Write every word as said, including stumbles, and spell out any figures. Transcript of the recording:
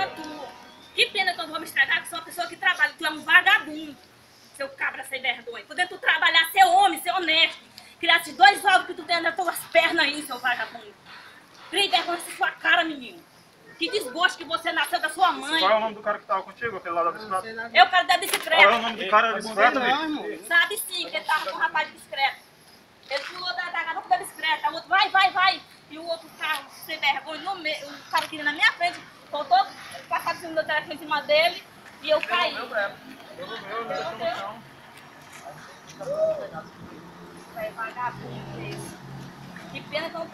pena tua. Que pena que eu não vou me estragar, que sou uma pessoa que trabalha, tu é um vagabundo. Seu cabra sem vergonha. Poder tu trabalhar, ser homem, ser honesto. Criar esses dois ovos que tu tem nas tuas pernas aí, seu vagabundo. Cria vergonha nessa sua cara, menino. Que desgosto que você nasceu da sua mãe. Qual é o nome do cara que tava contigo, aquele lá da bicicleta? É o cara da bicicleta. Qual é o nome do cara da bicicleta, bicho? Sabe sim, que ele tava com o rapaz de bicicleta. Ele pulou da, da garupa da bicicleta. O outro, vai, vai, vai. E o outro carro, sem vergonha, no me... o cara que ia na minha frente, faltou passar o meu telefone em cima dele e eu caí. Eu não meu, Vai vagabundo esse. Que pena que eu não